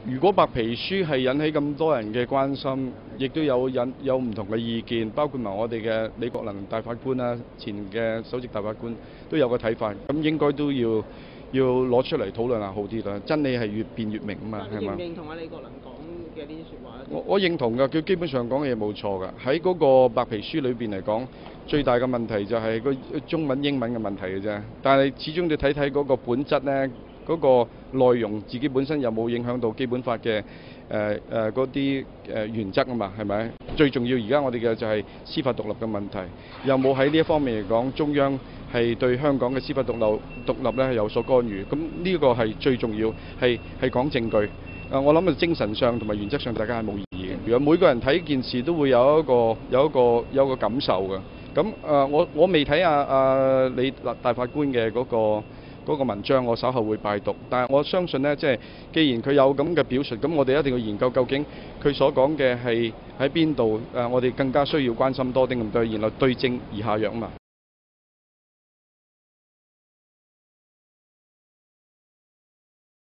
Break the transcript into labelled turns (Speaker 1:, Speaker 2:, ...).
Speaker 1: 如果白皮書係引起咁多人嘅關心，亦都有唔同嘅意見，包括埋我哋嘅李國能大法官啦，前嘅首席大法官都有個睇法，咁應該都要攞出嚟討論下好啲啦。真理係越辯越明啊嘛，係嘛？
Speaker 2: 你認唔認同李國能講嘅呢啲説話咧？
Speaker 1: 我認同㗎，佢基本上講嘅嘢冇錯㗎。喺嗰個白皮書裏邊嚟講，最大嘅問題就係個中文英文嘅問題嘅啫。但係始終你睇睇嗰個本質呢。嗰個內容自己本身有冇影響到基本法嘅嗰啲原則啊嘛，係咪？最重要而家我哋嘅就係司法獨立嘅問題，有冇喺呢一方面嚟講，中央係對香港嘅司法獨立咧有所干預？咁呢個係最重要，係講證據。我諗精神上同埋原則上大家係冇異議嘅。如果每個人睇件事都會有一個感受嘅。咁我未睇李大法官嘅嗰個文章，我稍後會拜讀，但係我相信呢，即係既然佢有咁嘅表述，咁我哋一定要研究究竟佢所講嘅係喺邊度？我哋更加需要關心多啲咁多，然後對症而下藥嘛。